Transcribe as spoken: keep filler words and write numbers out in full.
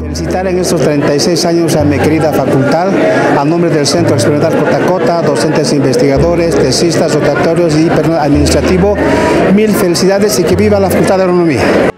Felicitar en estos treinta y seis años a mi querida facultad, a nombre del Centro Experimental Cotacota, docentes investigadores, tesistas, rotatorios y personal administrativo. Mil felicidades y que viva la Facultad de Agronomía.